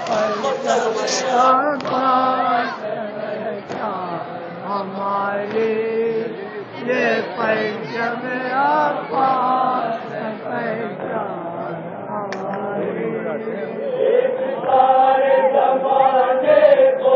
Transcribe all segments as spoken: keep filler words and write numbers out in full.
ہماری یہ پرچم آباد پہچان ہماری سارے زمانے کو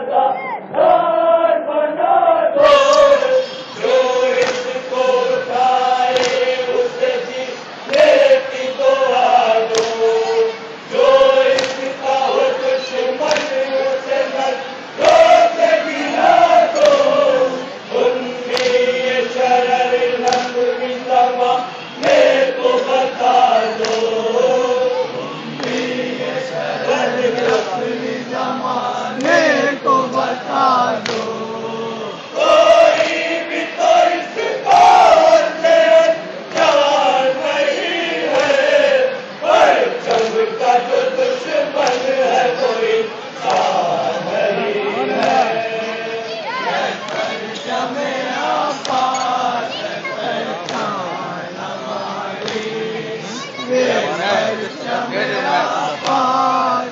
بنا دو جو اس کو اٹھائے اسے جینے کی دعا دو جو اس کا ہو دشمن اسے روک گرا دو ان کی یہ شرر لمبی زمانے کو بتا دو زمانے کو بتا دو کوئی بھی تو اس دور سے جان نہیں ہے پرچم کا جو دشمن ہے کوئی انسان نہیں ہے پرچم آباد پہچان ہماری یہ پرچم آباد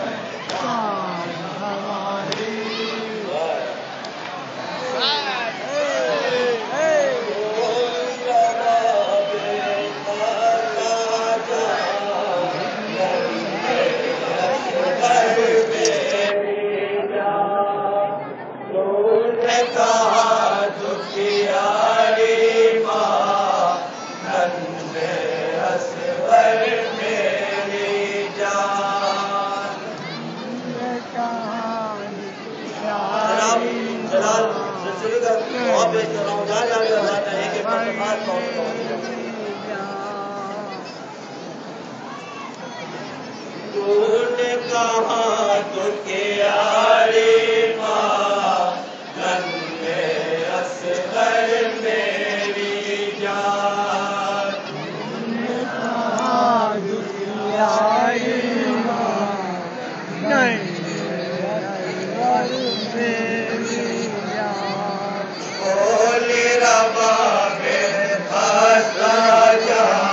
نے کہا تو کیاری ماں ننھے اصغر میری جان نے کہا تو کیاری ماں ننھے اصغر میری جان بولی ربا بے خطا جان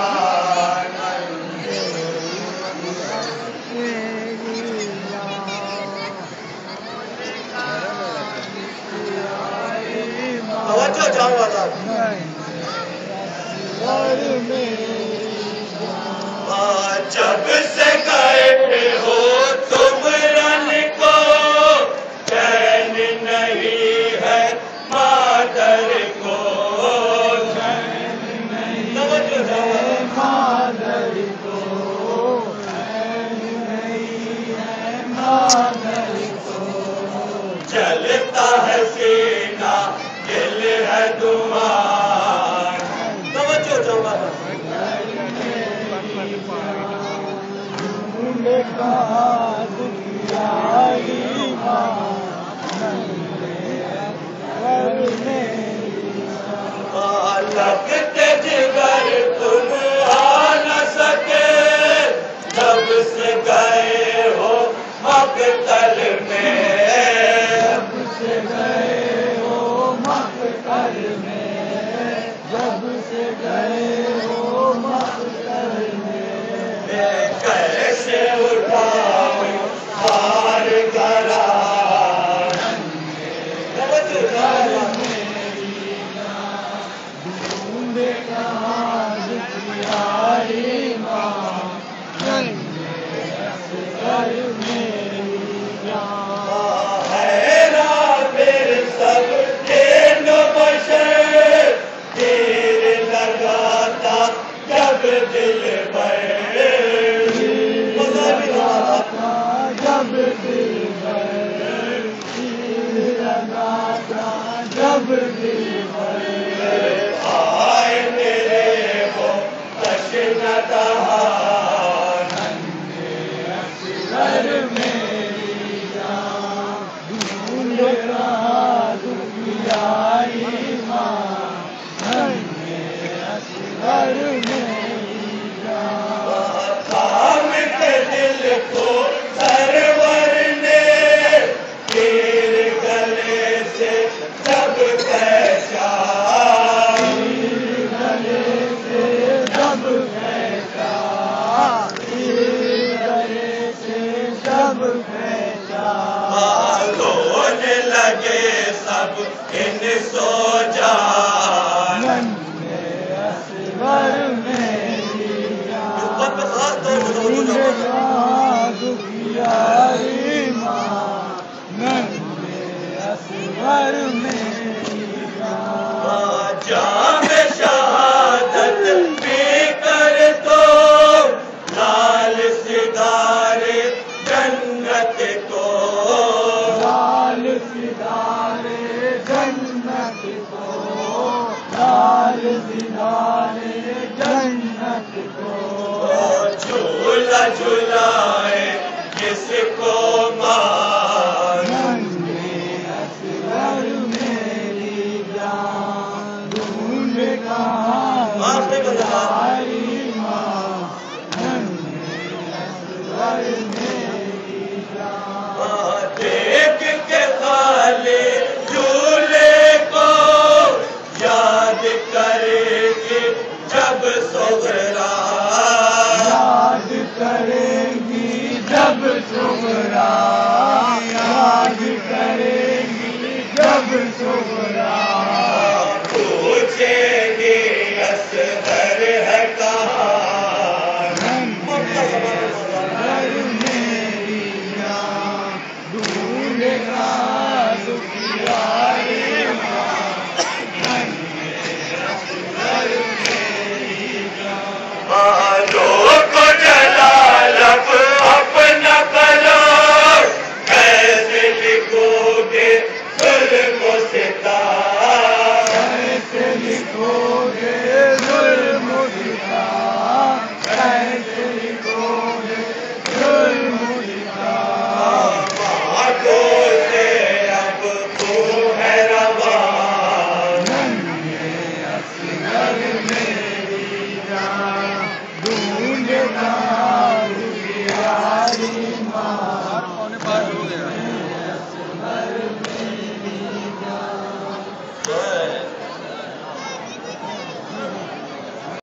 جب سے گئے ہو تم رن کو چین نہیں ہے مادر کو چین نہیں ہے مادر کو چین نہیں ہے مادر کو چلتا ہے سینہ دل ہے دعا توجہ جواب نے کہا دنیائی ماں لگتے جگر تم آ نہ سکے جب سے گئے ہو مقتل میں جب سے گئے ہو مقتل میں جب سے گئے ہو مقتل میں کیسے اٹھاؤ بار کرا نے کہا دکھیاری ماں اصغر میری جان حیران پھر سب تین بشر تیر لگاتا جب دل بھر جب دل بھر تیر لگاتا جب دل بھر آئے میرے وہ تشنہ دہان ننھے اصغر میری جان ڈھونڈ رہا دنیائی ماں ننھے اصغر میری جان کام کے دل کو سرور نے تیر گلے سے جب پہچان گلے سے جب پہچان گلے سے جب جب پیشاب رونے لگے سب ان سو جا ننھے اصغر میری جان دکھیاری ماں ننھے اصغر میری جان جام شہادت پی کر تو لال سدارے جنت کو لال سدارے جنت کو لال سدارے جنت کو جھولا جھولائے کس کو ماں ننھے اصغر میری جان ڈھونڈ کہاں تمہاری ماں ننھے اصغر میری جان دیکھ کے خالی جھولے کو یاد کرے گی جب صغرا یاد کرے گی جب صغرا یاد کرے گی جب صغرا پوچھے گی اصغر ہے کہاں اصغر میری جان ڈھونڈ کہاں دکھیاری ماں ننھے اصغر میری جان لوگ جلا لب اپنا کرو کیسے لکھو گے ظلم و ستم کیسے لکھو گے ظلم و ستم کیسے لکھو گے ظلم و ستم آنکھوں سے اب تو ہے رواں ننھے اصغر میری جان ڈھونڈ کہاں دکھیاری